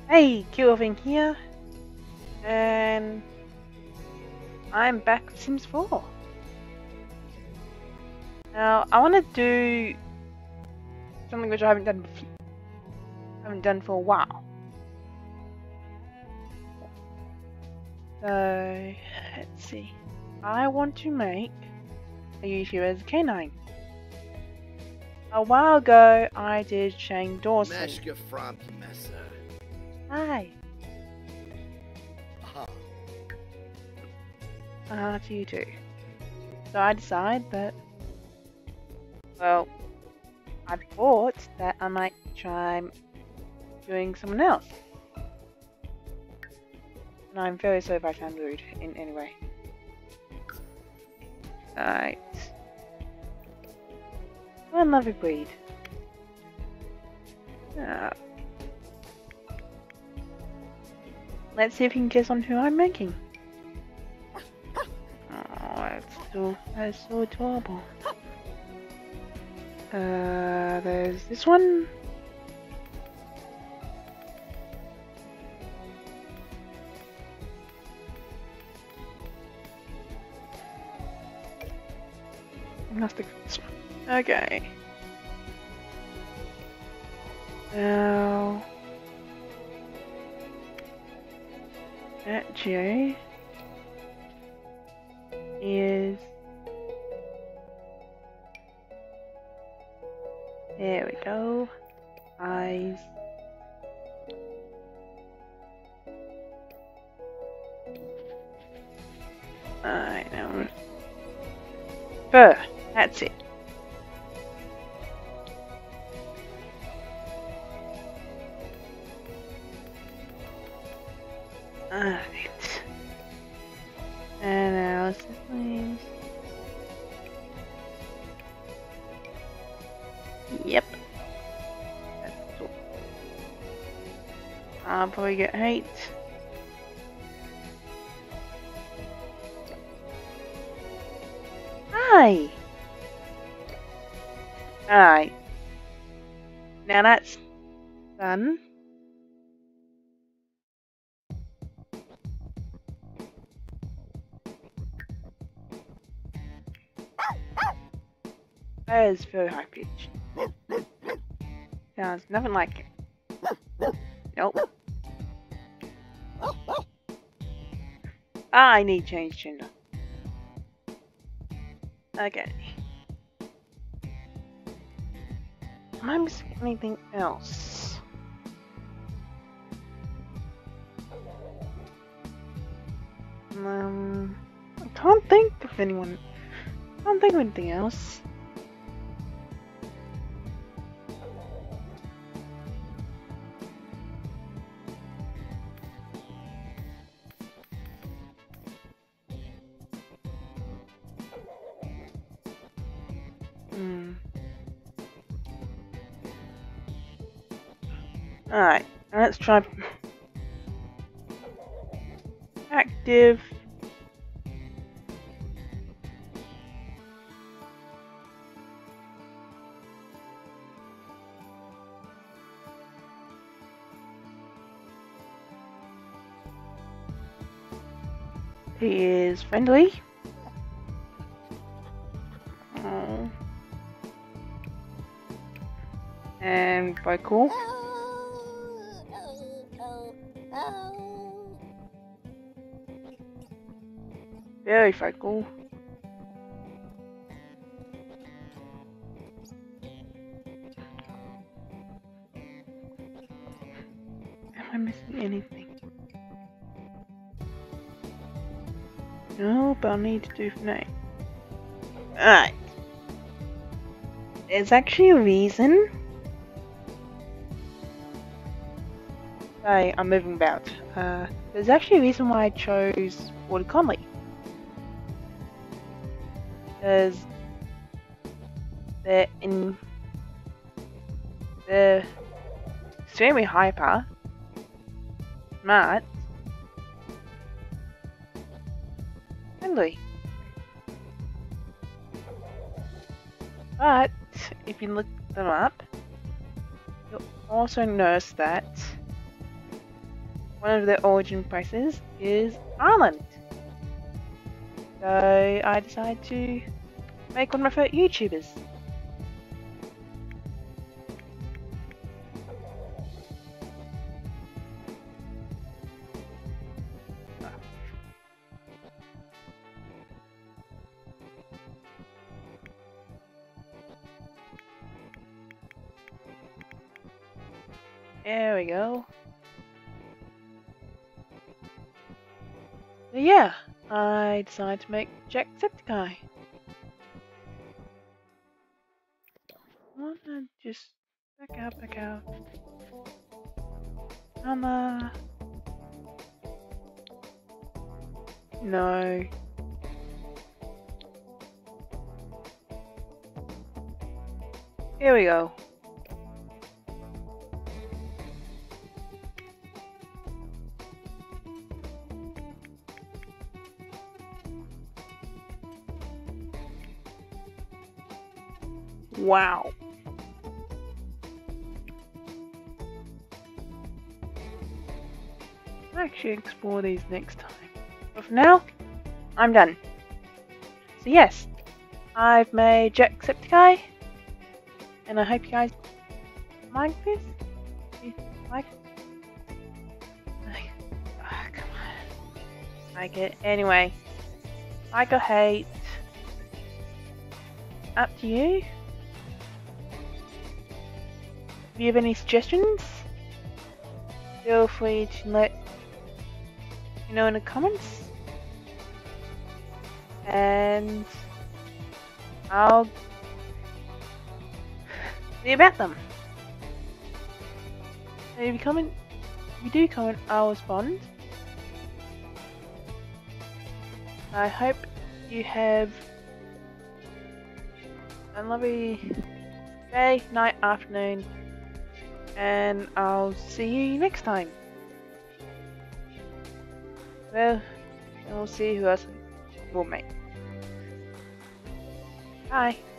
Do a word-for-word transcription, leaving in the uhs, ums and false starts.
Hey, Kilvin here, and I'm back with Sims four. Now, I want to do something which I haven't done before, haven't done for a while. So, let's see. I want to make a YouTuber as a canine. A while ago, I did Shane Dawson. Meshka Fromky Messer. Hi. Aha. Uh, to you too. So I decided that, well, I thought that I might try doing someone else. And I'm very sorry if I sound rude in any way. Alright. One lovely breed. Uh, let's see if you can guess on who I'm making. Oh, that's so, that's so adorable. Uh, there's this one. I must have this one. Okay. Now, that J is, there we go, eyes, I know, fur, that's it. Alright, and now siblings. Yep. That's cool. I'll probably get hate. Hi! Alright. Now that's done. That is very high pitched. Sounds nothing like it. Nope. I need change gender. Okay. Am I missing anything else? Um, I can't think of anyone. I can't think of anything else. Hmm. Alright, let's try active. He is friendly. Oh. And vocal. Very vocal. Am I missing anything? No, but I need to do for now. Alright. There's actually a reason. Sorry, I'm moving about. Uh, there's actually a reason why I chose Water Collie. Because they're in they're extremely hyper, smart, friendly. But if you look them up, you'll also notice that one of the origin places is Ireland. So I decided to make one of my favorite YouTubers. There we go. So yeah, I decided to make Jacksepticeye. Wanna just back out, back out. Um, uh, no. Here we go. Wow. I'll actually explore these next time. But for now, I'm done. So yes, I've made Jacksepticeye, and I hope you guys like this. You like it? Oh, come on. Like it. Anyway, like or hate, up to you. If you have any suggestions, feel free to let me know in the comments, and I'll see about them. So if you comment, if you do comment, I'll respond. I hope you have a lovely day, night, afternoon, and I'll see you next time. Well, we'll see who else will make. Bye.